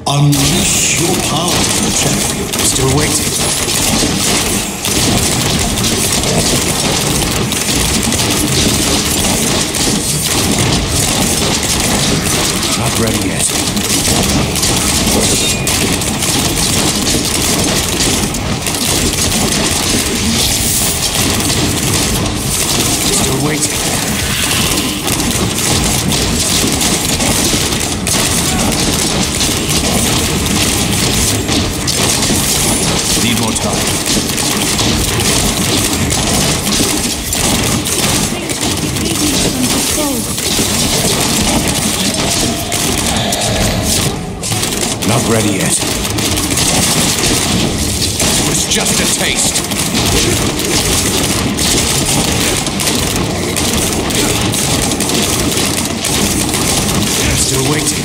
Unleash your power, champion. Still waiting. Not ready yet. Still waiting. Need more time. Not ready yet. It was just a taste. Still waiting.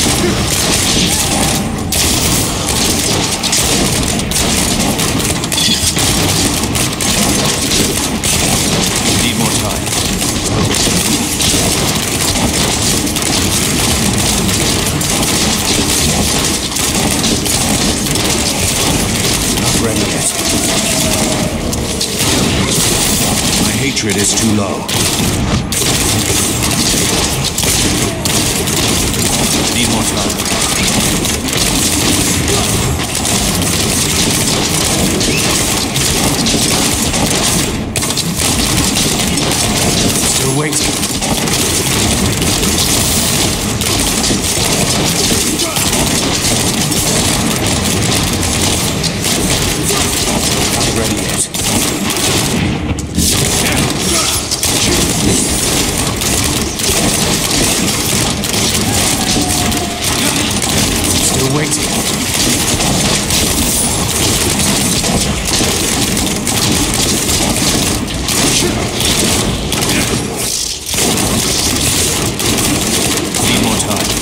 Need more time. Not ready yet. My hatred is too low. Need more time. Still waiting. Not ready yet. Still waiting. Need more time.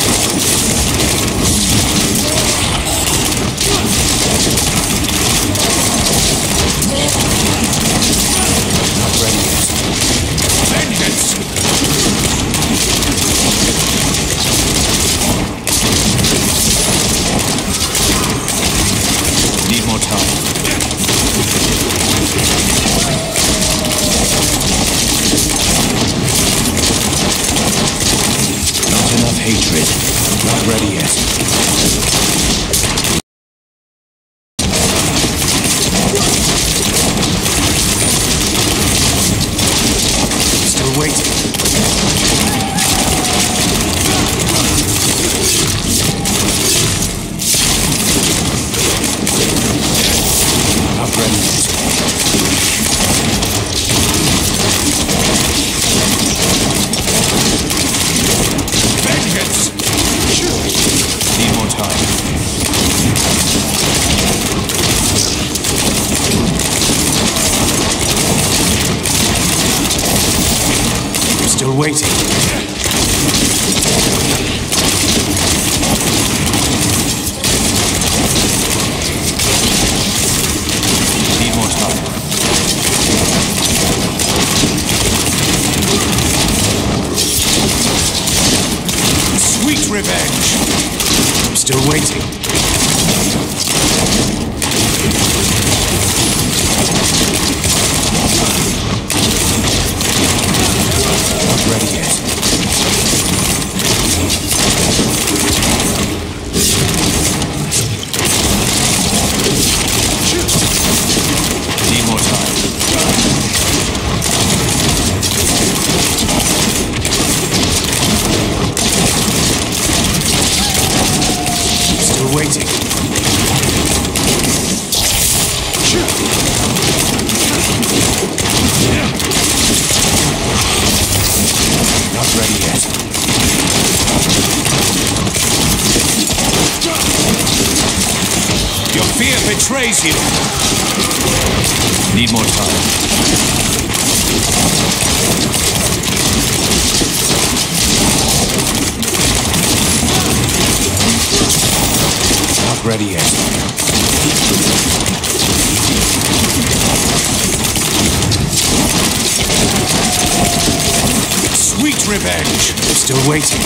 Not ready yet. Vengeance! Need more time. Not enough hatred. Not ready yet. Still waiting. Not ready yet. Vengeance! Need more time. Still waiting. Need more time. Sweet revenge. I'm still waiting. Not ready yet. Need more time. Still waiting. Not ready yet. Your fear betrays you. Need more time. Not ready yet. Sweet revenge. I'm still waiting.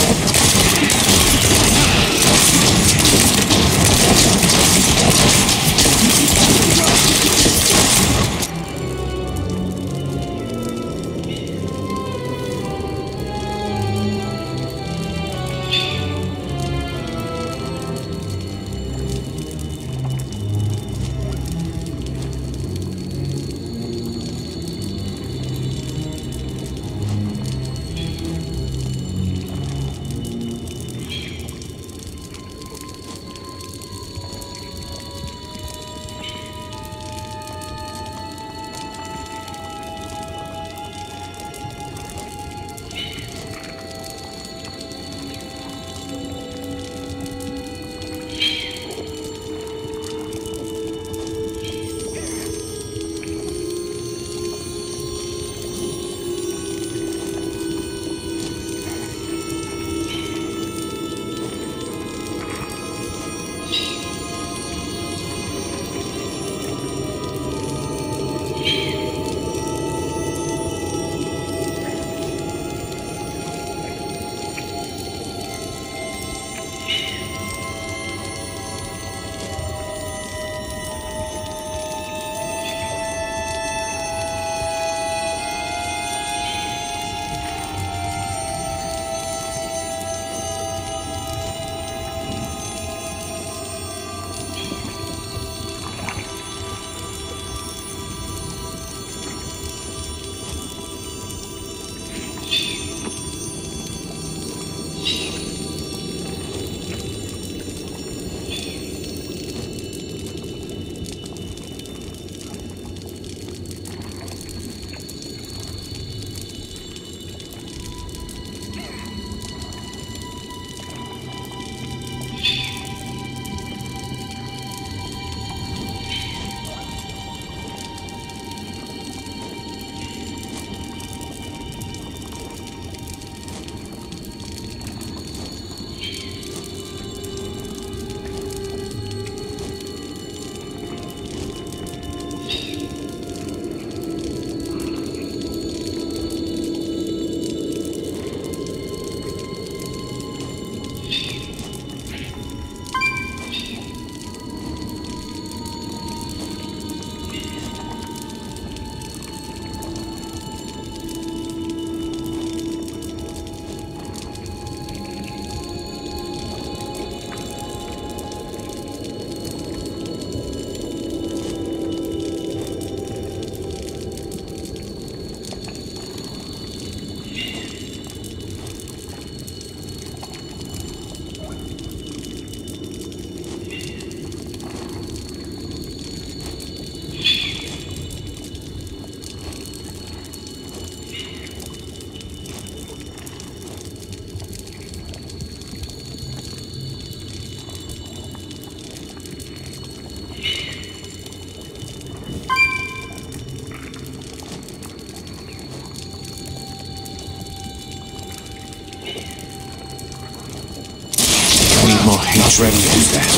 More heat ready to use that.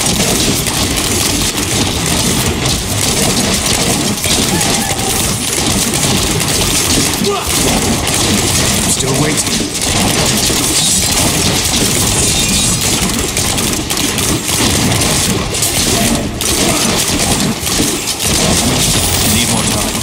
I'm still waiting. Need more time.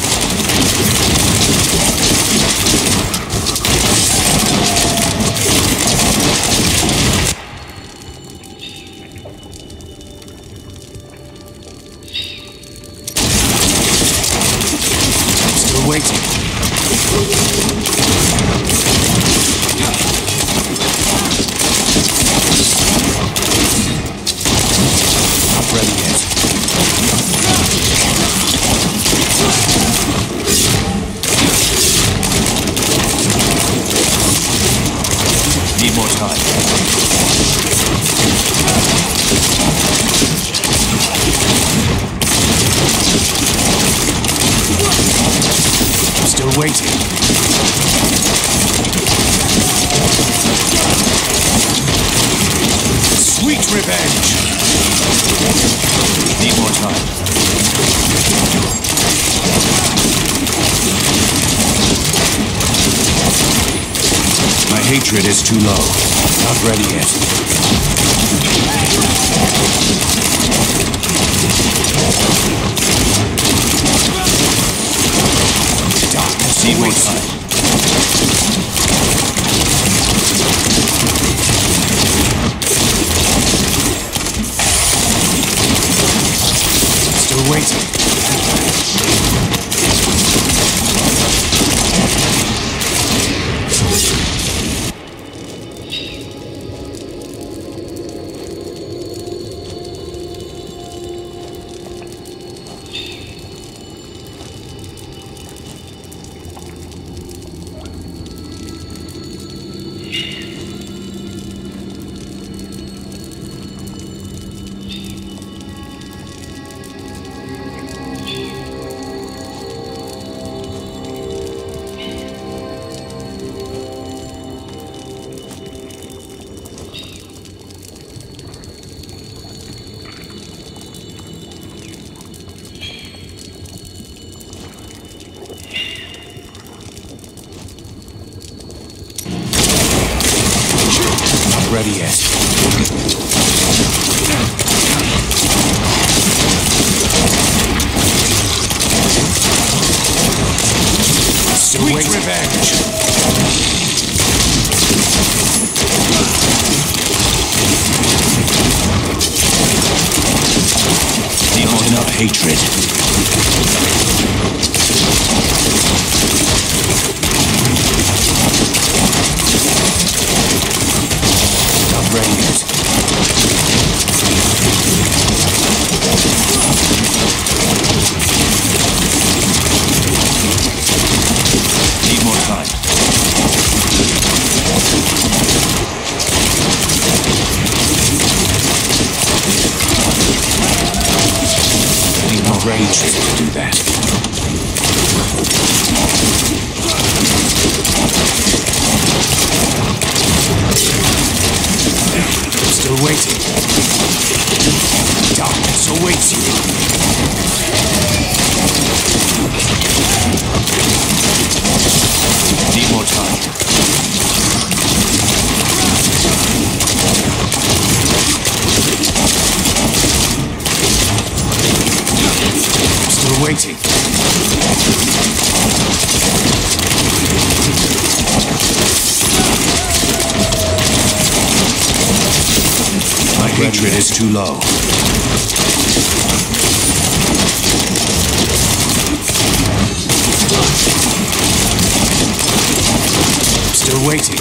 Waiting. Not ready yet. Need more time. Still waiting. Sweet revenge. Need more time. hatred is too low. Not ready yet. Darkness need more time. Still waiting. Ready yet. Sweet revenge. Not enough hatred. Ready yet. Need more time. Need more rage to do that. Still waiting. Darkness awaits you. Need more time. Still waiting. My hatred is too low. Still waiting.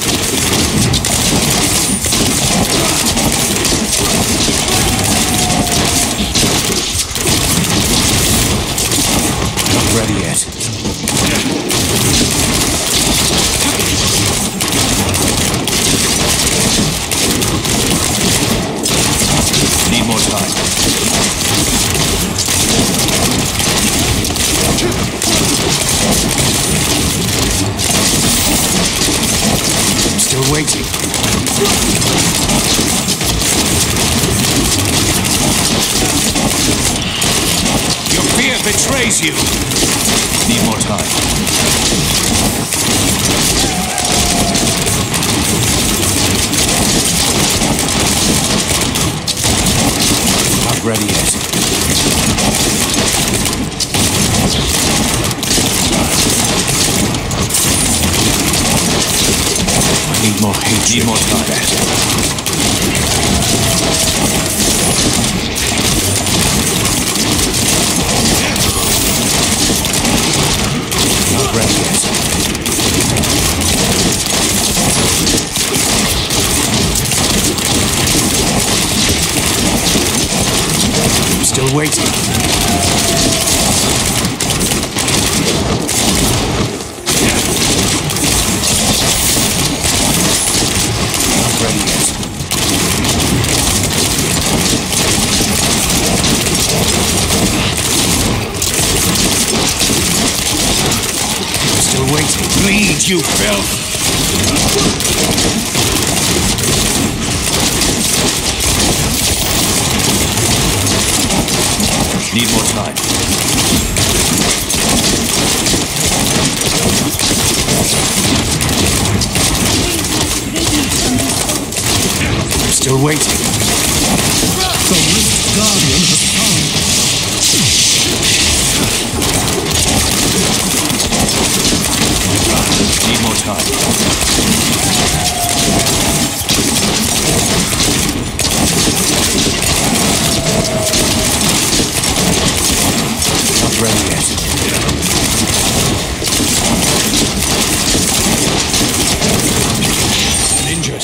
Not ready yet. Need more time. Still waiting. Your fear betrays you. Need more time. Not ready yet. I need more hate. Need more time. Not ready yet. I'm still waiting. Not ready yet. Still waiting. Bleed, you filth! Need more time. Still waiting. The Rift Guardian has come. Need more time. Not ready yet. Injured.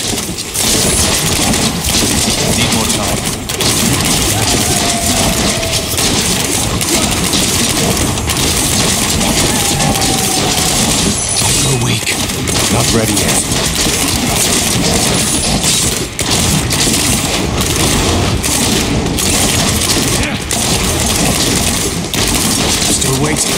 Need more time. Go weak. Not ready yet. Still waiting.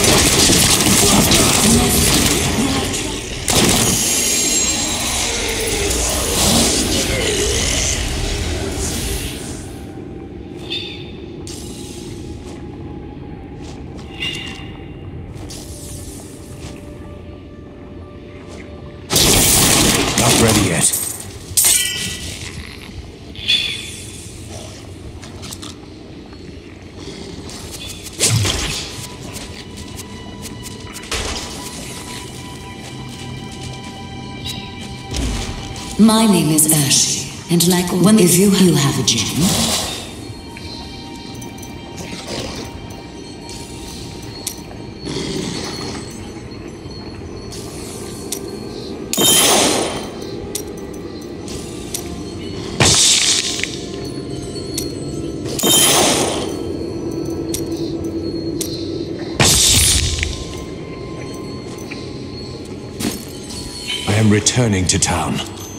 Not ready yet. My name is Urshi, and like one of you have a gem. I am returning to town.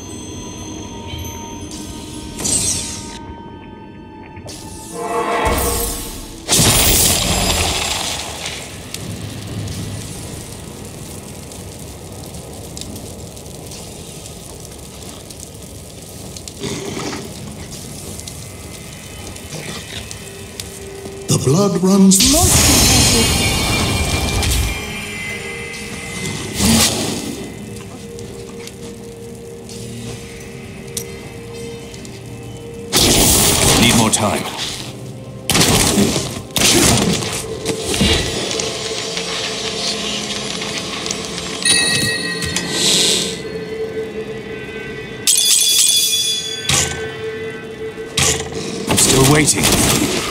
The blood runs Need more time. I'm still waiting.